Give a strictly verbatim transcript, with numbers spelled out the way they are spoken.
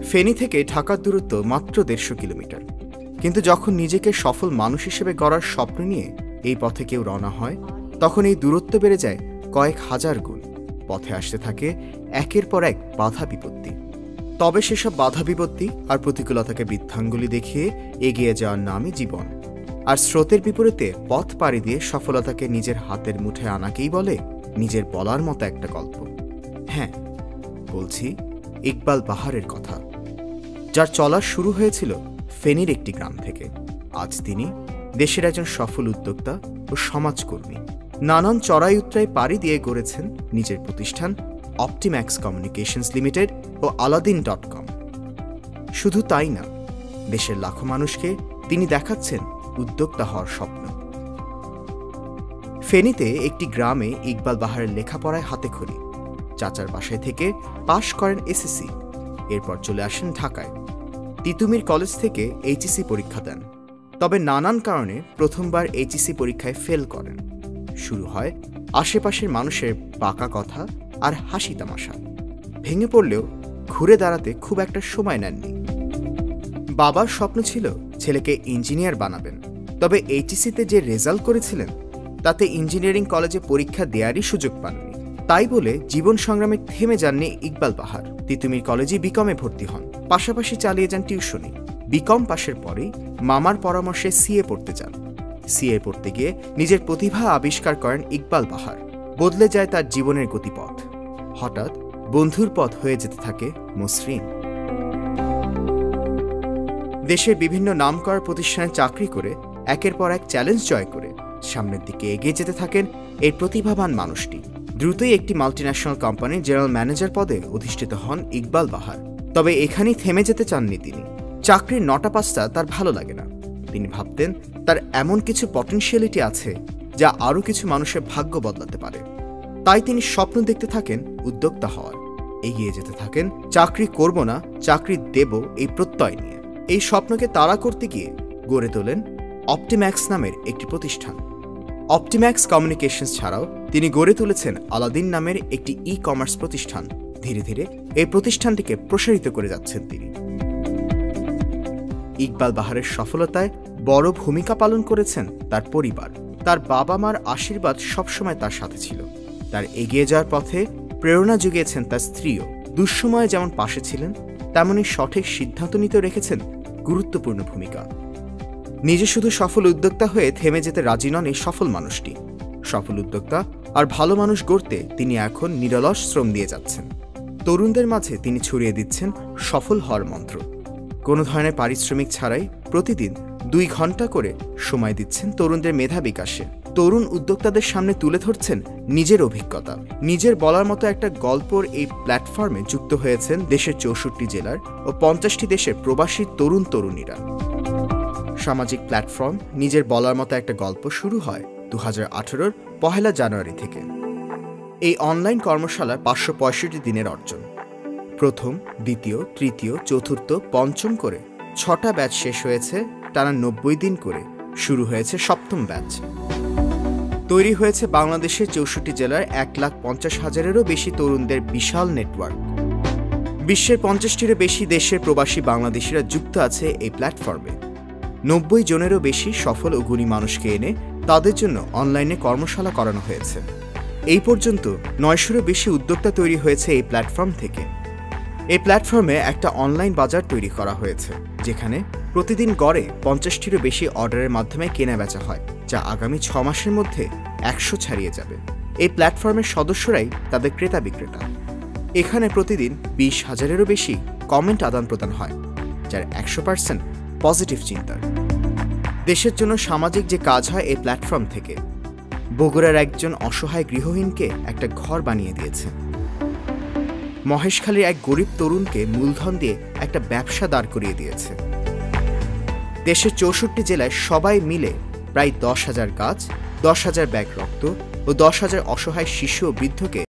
ফেনী থেকে ঢাকার দূরত্ব মাত্র দেড়শো কিলোমিটার, কিন্তু যখন নিজেকে সফল মানুষ হিসেবে গড়ার স্বপ্ন নিয়ে এই পথে কেউ রওনা হয়, তখন এই দূরত্ব বেড়ে যায় কয়েক হাজার গুণ। পথে আসতে থাকে একের পর এক বাধা বিপত্তি। তবে সেসব বাধা বিপত্তি আর প্রতিকূলতাকে বৃদ্ধাঙ্গুলি দেখিয়ে এগিয়ে যাওয়ার নামই জীবন। আর স্রোতের বিপরীতে পথ পাড়ি দিয়ে সফলতাকে নিজের হাতের মুঠে আনাকেই বলে নিজের বলার মতো একটা গল্প। হ্যাঁ, বলছি ইকবাল বাহারের কথা, যার চলা শুরু হয়েছিল ফেনীর একটি গ্রাম থেকে। আজ তিনি দেশের একজন সফল উদ্যোক্তা ও সমাজকর্মী। নানান চড়াই উতরাই পাড়ি দিয়ে গড়েছেন নিজের প্রতিষ্ঠান অপটিম্যাক্স কমিউনিকেশনস লিমিটেড ও আলাদিন ডট কম। শুধু তাই না, দেশের লাখো মানুষকে তিনি দেখাচ্ছেন উদ্যোক্তা হওয়ার স্বপ্ন। ফেনীতে একটি গ্রামে ইকবাল বাহারের লেখাপড়ায় হাতেখড়ি। চাচার বাসায় থেকে পাশ করেন এসএসসি, এরপর চলে আসেন ঢাকায়। তিতুমির কলেজ থেকে এইচএসসি পরীক্ষা দেন, তবে নানান কারণে প্রথমবার এইচএসসি পরীক্ষায় ফেল করেন। শুরু হয় আশেপাশের মানুষের বাঁকা কথা আর হাসি তামাশা। ভেঙে পড়লেও ঘুরে দাঁড়াতে খুব একটা সময় নেননি। বাবার স্বপ্ন ছিল ছেলেকে ইঞ্জিনিয়ার বানাবেন, তবে এইচএসসিতে যে রেজাল্ট করেছিলেন তাতে ইঞ্জিনিয়ারিং কলেজে পরীক্ষা দেওয়ারই সুযোগ পাননি। তাই বলে জীবন সংগ্রামে থেমে যাননি ইকবাল বাহার। তিতুমির কলেজে বিকমে ভর্তি হন, পাশাপাশি চালিয়ে যান টিউশনি। বিকম পাশের পরেই মামার পরামর্শে সিএ পড়তে যান। সিএ পড়তে গিয়ে নিজের প্রতিভা আবিষ্কার করেন ইকবাল বাহার। বদলে যায় তার জীবনের গতিপথ। হঠাৎ বন্ধুর পথ হয়ে যেতে থাকে মসৃণ। দেশের বিভিন্ন নামকরা প্রতিষ্ঠানে চাকরি করে একের পর এক চ্যালেঞ্জ জয় করে সামনের দিকে এগিয়ে যেতে থাকেন এই প্রতিভাবান মানুষটি। দ্রুতই একটি মাল্টিন্যাশনাল কোম্পানির জেনারেল ম্যানেজার পদে অধিষ্ঠিত হন ইকবাল বাহার। তবে এখানেই থেমে যেতে চাননি তিনি। চাকরির নটা পাঁচটা তার ভালো লাগে না। তিনি ভাবতেন তার এমন কিছু পটেনশিয়ালিটি আছে যা আরও কিছু মানুষের ভাগ্য বদলাতে পারে। তাই তিনি স্বপ্ন দেখতে থাকেন উদ্যোক্তা হওয়ার। এগিয়ে যেতে থাকেন চাকরি করব না, চাকরি দেব এই প্রত্যয় নিয়ে। এই স্বপ্নকে তাড়া করতে গিয়ে গড়ে তোলেন অপটিম্যাক্স নামের একটি প্রতিষ্ঠান। অপটিম্যাক্স কমিউনিকেশনস ছাড়াও তিনি গড়ে তুলেছেন আলাদিন নামের একটি ই কমার্স প্রতিষ্ঠান। ধীরে ধীরে এই প্রতিষ্ঠানটিকে প্রসারিত করে যাচ্ছেন তিনি। ইকবাল বাহারের সফলতায় বড় ভূমিকা পালন করেছেন তার পরিবার। তার বাবা মার আশীর্বাদ সবসময় তার সাথে ছিল। তার এগিয়ে যাওয়ার পথে প্রেরণা জুগিয়েছেন তার স্ত্রীও। দুঃসময়ে যেমন পাশে ছিলেন, তেমনই সঠিক সিদ্ধান্ত নিতে রেখেছেন গুরুত্বপূর্ণ ভূমিকা। নিজে শুধু সফল উদ্যোক্তা হয়ে থেমে যেতে রাজি নন এই সফল মানুষটি। সফল উদ্যোক্তা আর ভালো মানুষ গড়তে তিনি এখন নিরলস শ্রম দিয়ে যাচ্ছেন। তরুণদের মাঝে তিনি ছড়িয়ে দিচ্ছেন সফল হওয়ার মন্ত্র। কোনো ধরনের পারিশ্রমিক ছাড়াই প্রতিদিন দুই ঘন্টা করে সময় দিচ্ছেন তরুণদের মেধা বিকাশে। তরুণ উদ্যোক্তাদের সামনে তুলে ধরছেন নিজের অভিজ্ঞতা। নিজের বলার মতো একটা গল্পর এই প্ল্যাটফর্মে যুক্ত হয়েছেন দেশের চৌষট্টি জেলার ও পঞ্চাশটি দেশের প্রবাসী তরুণ তরুণীরা। সামাজিক প্ল্যাটফর্ম নিজের বলার মতো একটা গল্প শুরু হয় দু হাজার আঠেরোর পহেলা জানুয়ারি থেকে। এই অনলাইন কর্মশালার পাঁচশো পঁয়ষট্টি দিনের অর্জন। প্রথম, দ্বিতীয়, তৃতীয়, চতুর্থ, পঞ্চম করে ছটা ব্যাচ শেষ হয়েছে টানা নব্বই দিন করে। শুরু হয়েছে সপ্তম ব্যাচ। তৈরি হয়েছে বাংলাদেশের চৌষট্টি জেলার এক লাখ পঞ্চাশ হাজারেরও বেশি তরুণদের বিশাল নেটওয়ার্ক। বিশ্বের পঞ্চাশটিরও বেশি দেশের প্রবাসী বাংলাদেশিরা যুক্ত আছে এই প্ল্যাটফর্মে। নব্বই জনেরও বেশি সফল ও গুণী মানুষকে এনে তাদের জন্য অনলাইনে কর্মশালা করানো হয়েছে। এই পর্যন্ত নয়শোরও বেশি উদ্যোক্তা তৈরি হয়েছে এই প্ল্যাটফর্ম থেকে। এই প্ল্যাটফর্মে একটা অনলাইন বাজার তৈরি করা হয়েছে, যেখানে প্রতিদিন গড়ে পঞ্চাশটিরও বেশি অর্ডারের মাধ্যমে কেনা বেচা হয়, যা আগামী ছ মাসের মধ্যে একশো ছাড়িয়ে যাবে। এই প্ল্যাটফর্মের সদস্যরাই তাদের ক্রেতা বিক্রেতা। এখানে প্রতিদিন বিশ হাজারেরও বেশি কমেন্ট আদান প্রদান হয়, যার একশো পার্সেন্ট পজিটিভ চিন্তার। দেশের জন্য সামাজিক যে কাজ হয় এই প্ল্যাটফর্ম থেকে। বগুড়ার একজন অসহায় গৃহহীনকে একটা ঘর বানিয়ে দিয়েছে। মহেশখালীর এক গরিব তরুণকে মূলধন দিয়ে একটা ব্যবসা দাঁড় করিয়ে দিয়েছে। দেশের চৌষট্টি জেলায় সবাই মিলে প্রায় দশ হাজার গাছ, দশ হাজার ব্যাগ রক্ত ও দশ হাজার অসহায় শিশু ও বৃদ্ধকে